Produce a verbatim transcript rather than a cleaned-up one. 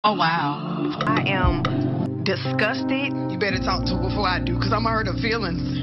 Oh, wow. I am disgusted. You better talk to her before I do, because I'm hurt her feelings.